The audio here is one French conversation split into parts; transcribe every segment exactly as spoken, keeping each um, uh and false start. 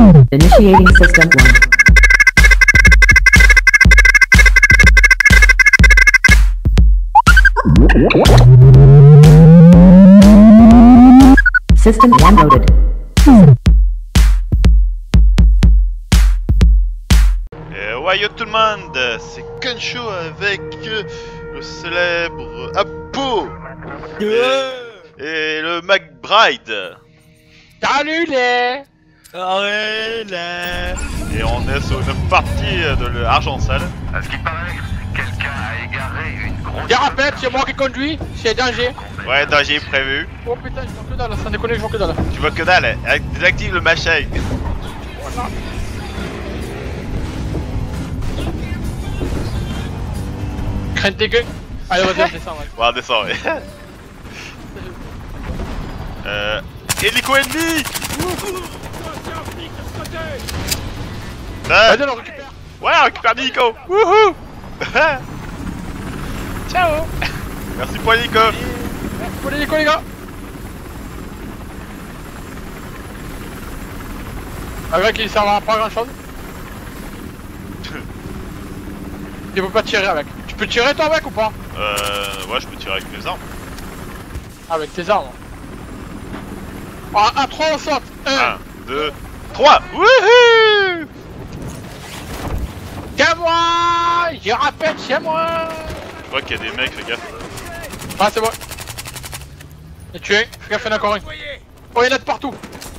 Initiating system one. System one loaded. Et ouais, yo tout le monde, c'est Kensho avec euh, le célèbre Apo Yeah. et le McBride. Salut les Ouais là. Et on est sur une partie de l'argent sale. À ce qui paraît, quelqu'un a égaré une grosse... Je répète, c'est moi qui conduis, c'est danger. Ouais, danger prévu. Oh putain, je vois que dalle, sans déconner, je vois que dalle. Tu vois que dalle, désactive le machin. Crainte dégueu. Allez, vas-y, on descend, ouais. Ouais, on descend, ouais. euh... Hélico ennemi. Ah, Vas-y, on le récupère. ouais, on récupère l'hélico. Wouhou. Ciao. Merci pour l'hélico. Merci pour les les gars. Avec il servira pas à grand chose. Tu peux pas tirer avec. Tu peux tirer toi avec ou pas? Euh... Ouais, je peux tirer avec mes armes. Avec tes armes. Ah, à trois on saute. un. un, deux, trois. Wouhou. C'est moi. Je rappelle, c'est moi. Je vois qu'il y a des mecs, fais gaffe. Ah, c'est moi. Et tué. Fais gaffe, il y en a encore un. Oh, il y en a de partout.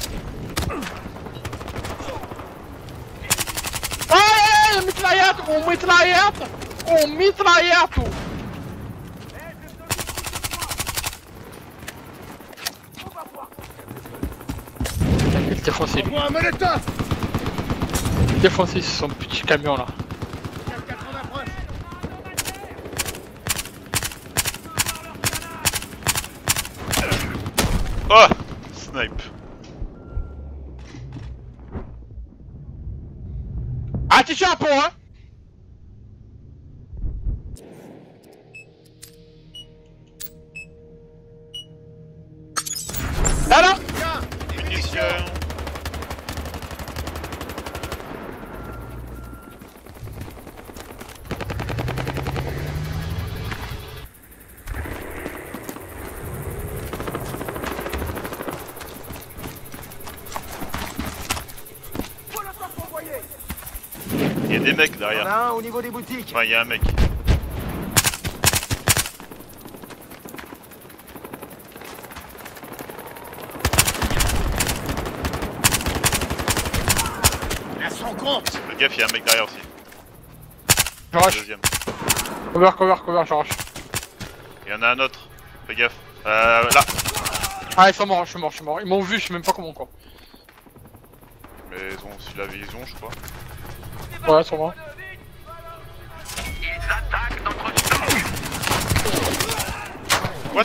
Ah, on mitraillette, on mitraillette, on mitraillette. Il est défoncé lui. Défoncé sur son petit camion là. Oh, snipe. Ah, tu chapeau hein. Alors. Munitions. Il y a des mecs Il y en derrière. a un au niveau des boutiques. Enfin, il y a un mec. La son compte. Fais gaffe, il y a un mec derrière aussi. Je rush. Deuxième. Cover, cover, cover, je rush. Il y en a un autre. Fais gaffe. Euh, là. Ah, ils sont morts, je suis mort, je suis mort. Ils m'ont vu, je sais même pas comment quoi. Mais ils ont aussi la vision, je crois. Ouais, ils sont morts. Ils attaquent notre stand. What?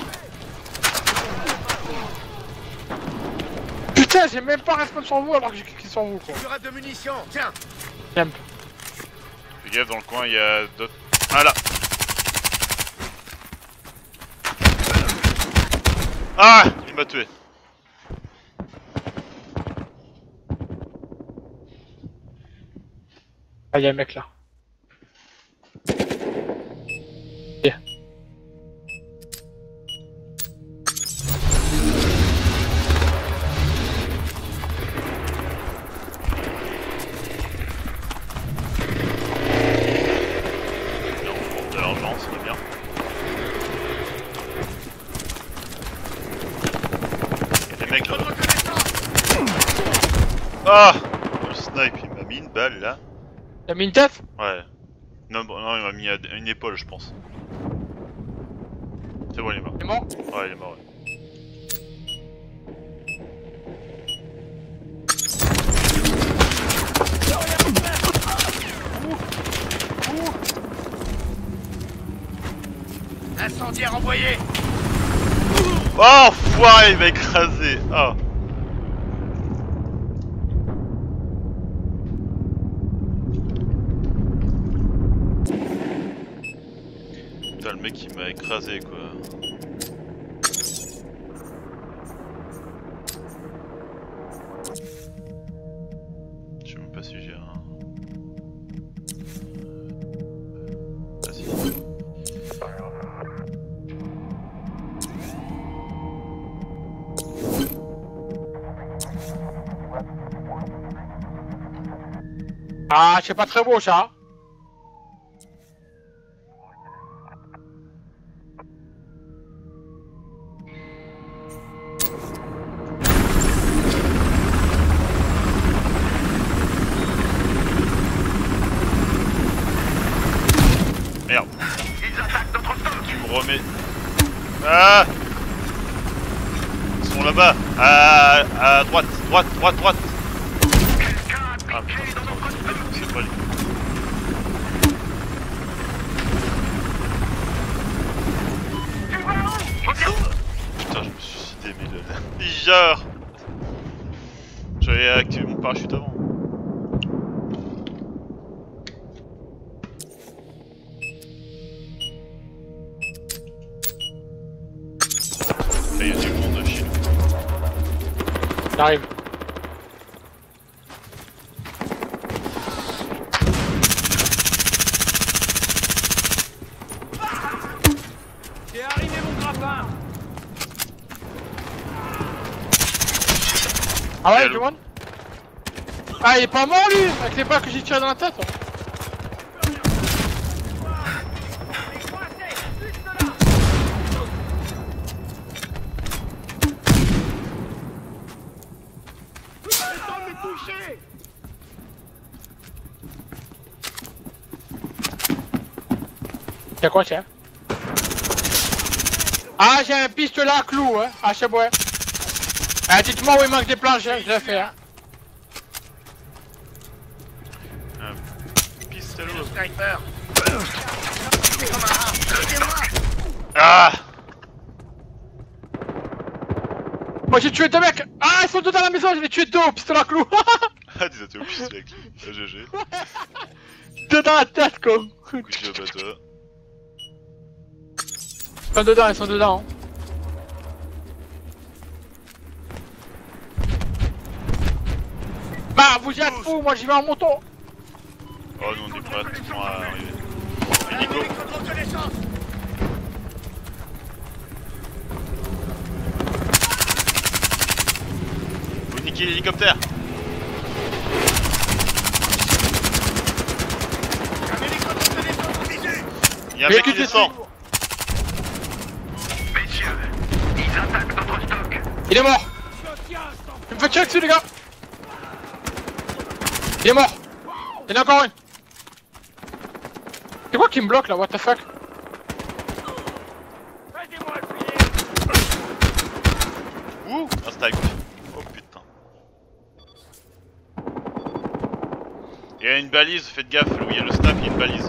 Putain, j'ai même pas respawn sur vous alors que j'ai cliqué sur vous quoi. Tu auras de munitions. Tiens. Tiens. Fais gaffe, dans le coin, il y a d'autres. Ah là. Ah, il m'a tué. Ah, y'a un mec là. Yeah. De l'argent, ça va bien. Il y a des mecs là. Ah, le snipe, il m'a mis une balle là. T'as mis une tête? Ouais. Non, bon, non, il m'a mis à une épaule, je pense. C'est bon, il est mort. T'es mort? Ouais, il est mort, ouais. Incendiaire envoyé. Oh, enfoiré, il m'a écrasé. Oh. Putain, le mec il m'a écrasé quoi. Je sais même pas si j'ai un... Ah si. Ah, c'est pas très beau ça. Merde. Tu me remets... Ah! Ils sont là-bas. À... à droite, droite, droite, droite. Ah putain, c'est pas lui. Putain, je me suis suicidé, mais le... Genre. J'avais activé mon parachute avant. Il y a du monde chez nous. J'arrive. T'es arrivé mon grappin. Ah ouais, Hello. du monde. Ah, il est pas mort lui, avec les balles que j'ai tiré dans la tête. Y'a quoi, tiens? Ah, j'ai un pistolet à clous, hein, ah, c'est bon. Ah, dites-moi où il manque des planches, hein, je l'ai fait, hein. Un pistolet. Sniper. Ah! Moi, j'ai tué deux mecs. Ah, ils sont deux dans la maison, j'ai tué deux au pistolet à clous. Ah, t'es au pistolet avec lui. Ah, G G. Deux dans la tête, quoi. Coup de job à toi. Ils sont dedans, ils sont dedans. Hein. Bah, vous y êtes fous, moi j'y vais en moto. Oh, nous on est pratiquement à arriver. Hélico. Faut niquer l'hélicoptère. Il y a un mec qui descend. Messieurs, ils attaquent notre stock. Il est mort. Il me fait tirer dessus, les gars. Il est mort. Il y en a encore une. C'est quoi qui me bloque là, what the fuck? Ouh, un stack. Oh putain. Il y a une balise, faites gaffe, là où il y a le snap, il y a une balise.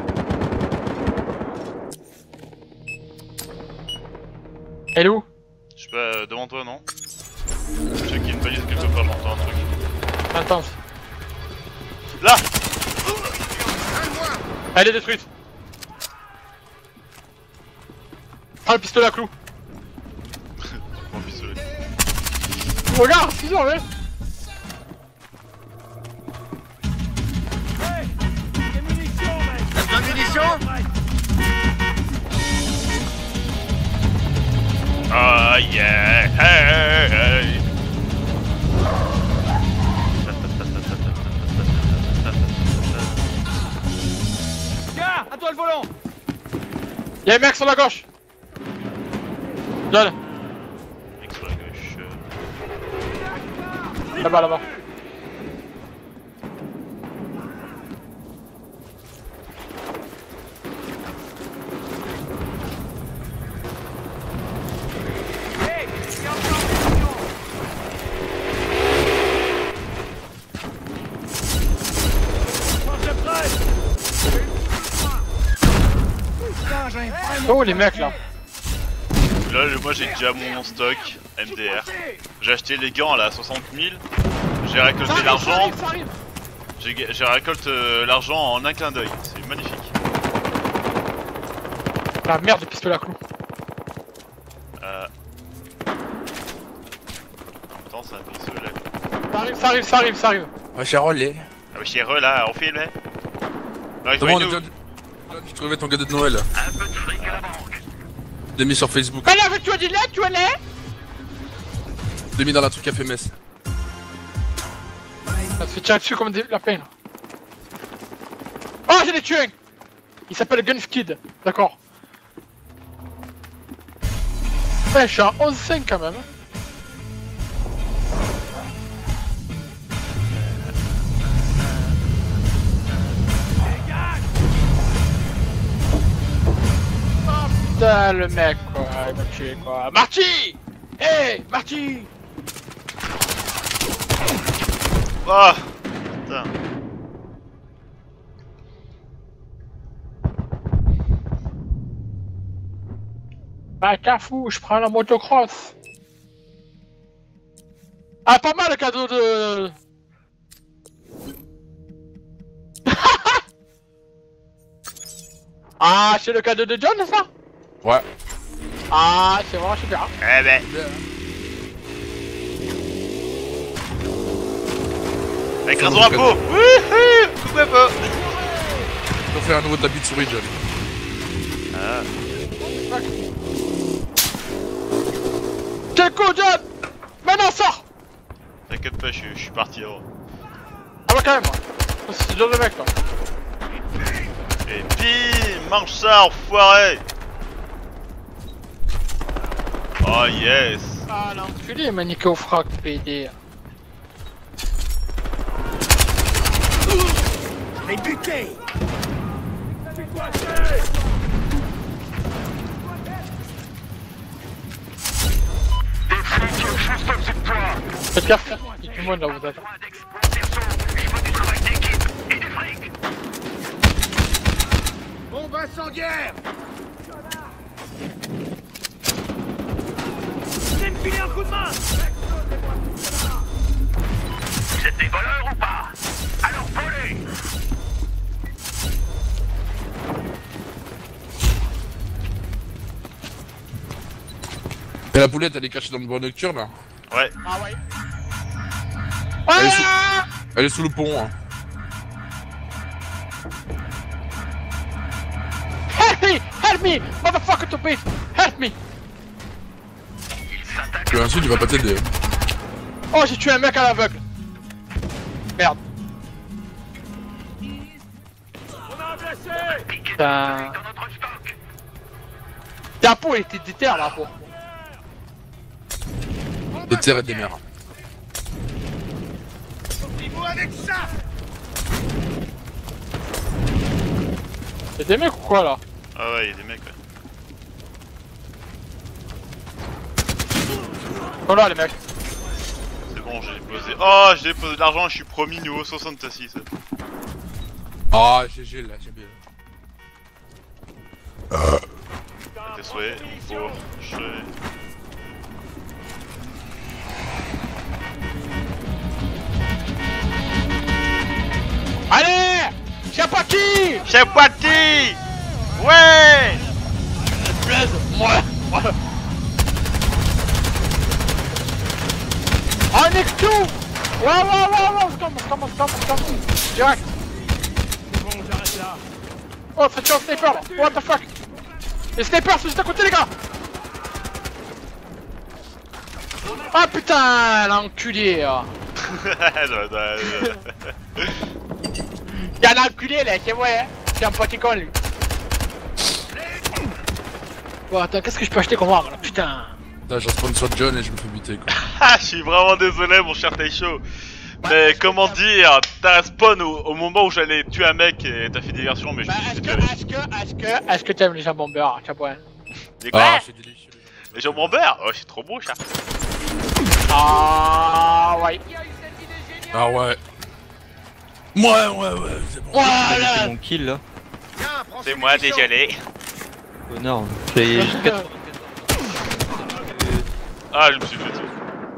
Elle est où? Je sais pas, euh, devant toi, non? Je sais qu'il y a une balise quelque part, j'entends un truc. Intense. Là! Elle est détruite. Ah, le pistolet à clous. Mon pistolet. Regarde, c'est sûr, ouais. Des munitions, mec. T'as des munitions? Oh yeah! Hey, hey. Gars, à toi le volant. Y'a un mec sur la gauche. Donne. Mec sur la gauche. Là-bas, là-bas. Hey, il y a encore des munitions. Moi, je prête. Putain, j'en ai vraiment. Oh, les mecs là. Là, le- moi j'ai déjà mon stock M D R. J'ai acheté les gants là à soixante mille. J'ai récolté Ça l'argent. arrive, ça arrive. J'ai j'ai récolté euh, l'argent en un clin d'œil. C'est magnifique. La merde de pistolet à clous. Euh... En même temps, c'est un pistolet. Ça arrive, ça arrive, ça arrive, ça arrive. Ouais, j'ai relais. Ah oui, chez eux là, on filme. Hein. Non, ils Demande, nous. John. John, tu trouvais ton cadeau de Noël. Un peu de fric à la banque. Je l'ai mis sur Facebook. Mais là, tu as dit là, tu es là. Je l'ai mis dans la truc F M S. Ça se fait tirer dessus comme des lapins là. Oh, j'ai des tués. Il s'appelle Gunskid, d'accord. Ouais, je suis à onze cinq quand même. Oh putain, le mec quoi, il m'a tué quoi. Marty! Hey, Marty! Oh putain. Bah, cafou, je prends la motocross. Ah, pas mal le cadeau de... Ah, c'est le cadeau de John, ça? Ouais. Ah, c'est vraiment super. Eh ben. Avec un drapeau. Wouhou. Pourquoi pas? On fait un nouveau tapis de souris, John. Ah. Quel coup, John! Maintenant, sors! T'inquiète pas, je, je suis parti avant. Ah bah quand même, moi. C'est John le mec, quoi. Et bim, mange ça, enfoiré. Oh yes. Ah, l'enculé, il m'a niqué au frac, P D. Les butés. Des flics juste au-dessus de toi. Faites gaffe, il y a tout le monde là, vous êtes. Point d'exploit, perso. Je veux du travail d'équipe et du fric. Bombe incendiaire. Venez me filer un coup de main. Vous êtes des voleurs ou pas? Alors volez. Et la poulette, elle est cachée dans le bois nocturne là. Ouais. Ah ouais. Elle est sous, Ah elle est sous le pont. Hein. Help me! Help me! Motherfucker to beat! Help me! Il s'attaque. Tu insulte, il va pas t'aider. Oh, j'ai tué un mec à l'aveugle! Merde. On a un blessé. Piquez Putain. dans notre stock. Ta peau, elle était déterre là, peau. Des terres et des mers. Sortez-vous avec ça. Y'a des mecs ou quoi là? Ah ouais, y'a des mecs, ouais. Oh là, les mecs. C'est bon, j'ai déposé. Oh, j'ai déposé de l'argent, je suis promis niveau soixante-six. Ah, G G là, j'ai bien. Tes souhaits, pour. Je. Allez! Chapati! Chez Poiti. Ouais. Blaise! Moi! Moi! Oh, nique tout! Ouais, ouais, ouais, ouais! Commence, commence, commence, commence! Direct! C'est bon, j'arrête là. Oh, faites un sniper là! What the fuck! Les snipers sont juste à côté, les gars! Ah putain, l'enculé! Hein. Non, non, non. Y'a un enculé là, c'est vrai, hein? C'est un petit con lui. Bon, attends, qu'est-ce que je peux acheter comme arme là? Putain! Putain, j'ai un sponsor John et je me fais buter quoi. Ah, je suis vraiment désolé, mon cher Taisho. Mais comment dire, t'as spawn au, au moment où j'allais tuer un mec et t'as fait diversion, mais je Bah, me est-ce suis que, tué. est-ce que, est-ce que, est-ce que t'aimes les jambons beurre, Chapoin? Les quoi? Ah, c'est délicieux. Les jambons beurre? Oh, c'est trop beau, chat. Ah, ouais. Ah ouais. Ouais, ouais, ouais, c'est bon. Voilà! C'est mon kill là. Tiens, prends C'est ces moi, munitions. désolé. Connard. J'ai j'ai quatre- Ah, je me suis fait tuer.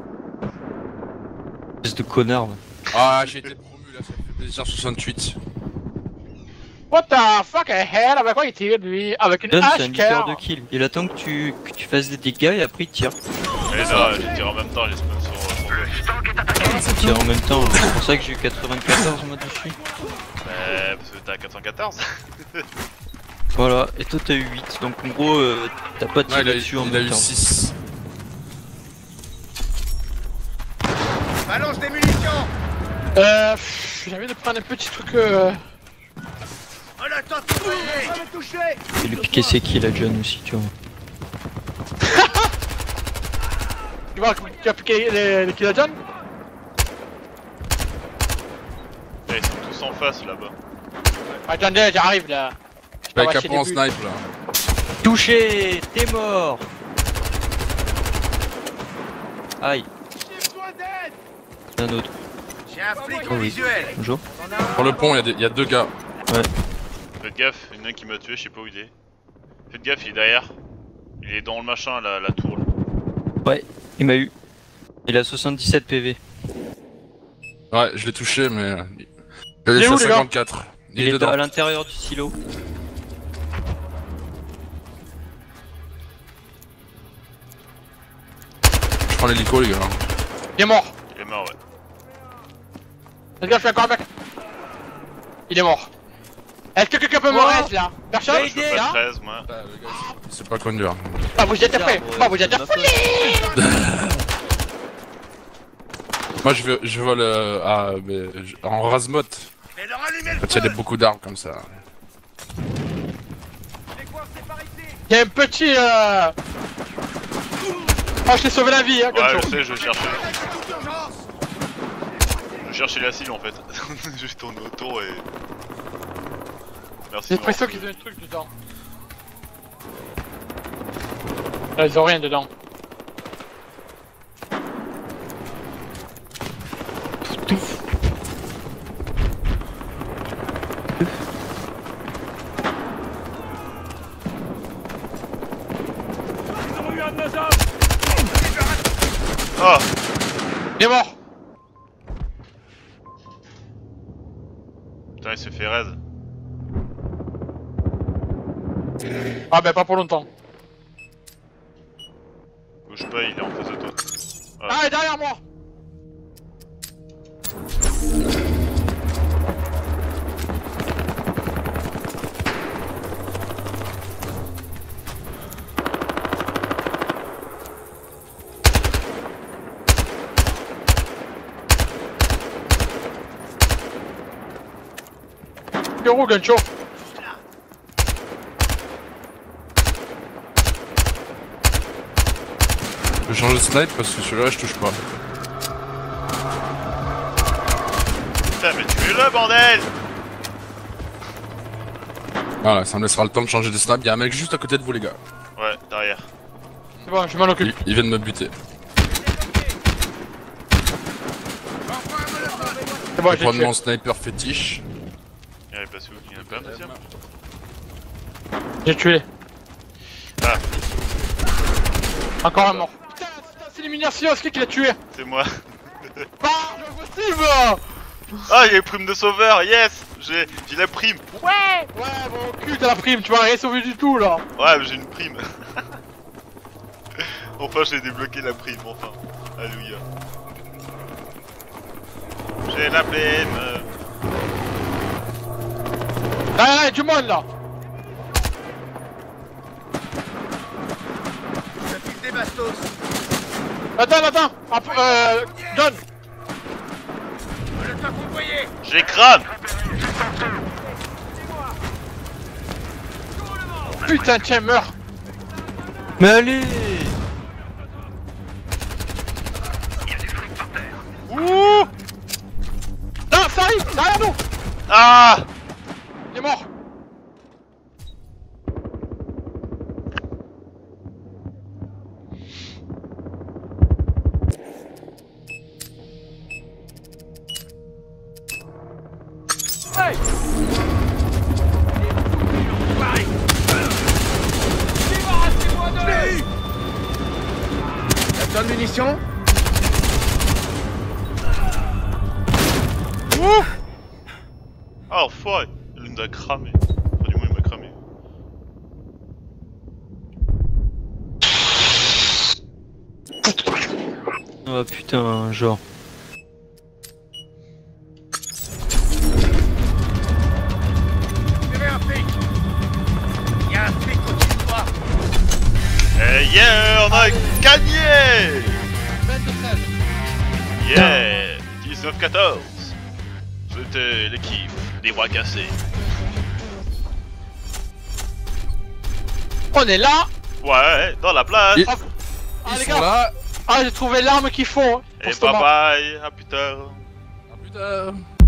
espèce de connard. là. Ah, j'ai été promu là, ça fait plaisir soixante-huit. What the fuck a hell? Avec quoi il tire lui? Avec une John, c'est un hache indicateur car. de kill. Il attend que tu, que tu fasses des dégâts et après il tire. Et là, j'ai tiré en même temps, j'ai spawn sur. sur Le stock Tiens, en même temps, c'est pour ça que j'ai eu quatre-vingt-quatorze moi dessus. Bah, parce que t'as quatre cent quatorze. Voilà, et toi t'as eu huit, donc en gros euh, t'as pas Ouais, tiré il a, dessus en il a même eu temps. six. Balance des munitions. Euh. pff, J'ai envie de prendre un petit truc. Euh... On a tenté de toucher. On va me toucher. Et lui piquer ses kills à John aussi, tu vois. Tu vois, tu as piqué les, les kills à John? Eh, ils sont tous en face là-bas. Attendez, j'arrive là. Je Avec t'envoie un chez point en les buts. snipe là. Touché, t'es mort. Aïe, J'ai besoin d'aide. un autre. J'ai un flic Oh au oui. visuel. Bonjour. Sur le pont, il y a des- il y, a deux gars. Faites gaffe, il y en a un qui m'a tué, je sais pas où il est. Faites gaffe, il est derrière. Il est dans le machin, la, la tour là. Ouais, il m'a eu. Il a soixante-dix-sept P V. Ouais, je l'ai touché, mais. Il Il est est où, à les gars? cinquante-quatre. Il, est à l'intérieur du silo. Je prends l'hélico, les gars. Il est mort. Il est mort, ouais. Fais gaffe, il y a encore un mec. Il est mort. Est-ce que quelqu'un peut me Oh. reste là? Personne? Moi, je veux pas treize, moi. C'est pas conduire. Ah, vous êtes après. Bizarre, Bah, ouais, vous êtes c'est ma après. Moi, je, veux, je vole euh, à, mais, je- en rasmot. Et leur allumer le Quand il y a des- feu. beaucoup d'armes comme ça. Les coincés par ici. Il y a un petit. Euh... Ah, je t'ai sauvé la vie, hein, comme Ouais, ça. je sais, je cherchais. D'urgence. Je cherchais la cible en fait. J'ai tourné autour et. Merci. J'ai de l'impression m'avoir qu'ils ont un truc dedans. Là, ils ont rien dedans. Ils ont eu un de nos hommes. Ah, Il est mort. putain, il s'est fait raid. Ah, ben pas pour longtemps. Bouge pas, il est en face de toi. Ah, il est derrière moi. Il est où, Gancho? Je vais changer de snipe parce que celui-là, je touche pas. Putain, mais tuez-le, bordel! Voilà, ça me laissera le temps de changer de snipe. Il y a un mec juste à côté de vous, les gars. Ouais, derrière. C'est bon, je m'en Il, occupe. il vient de me buter. C'est bon, Je j'ai prends tué. mon sniper fétiche. Il est passé où? Il y en a pas un deuxième? J'ai tué. Ah, Encore un mort. Putain, putain, c'est l'élimination, c'est qui qui l'a tué? c'est moi. Ah, je possible. Ah, il y a une prime de sauveur, yes! J'ai j'ai la prime. Ouais. Ouais, bon cul, t'as la prime, tu vas rien sauver du tout là. Ouais, mais j'ai une prime. Enfin, j'ai débloqué la prime, enfin. Alléluia. J'ai la prime. Là, là, il y a du monde là. Je pique des bastos. Attends, attends. Après, euh, John. On le tape envoyé. Je les crame! Putain, tiens, meurs. Mais allez. Ouh! Non, ça arrive, derrière nous. Ah! Il est mort. Hey. Pareil. Débarrassez-moi de lui. T'as besoin de munitions? Ouh! Ah, enfoiré! Il nous a cramé. Enfin, du moins, il m'a cramé. Oh putain, genre. Yeah, on a gagné. vingt treize. Yeah, dix-neuf quatorze. C'était l'équipe des bras cassés. On est là. Ouais, dans la place. Et- Ah Ils les sont gars. là. Ah j'ai trouvé l'arme qu'il faut. Hein, pour Et ce bye moment. bye, à plus tard. Ah putain.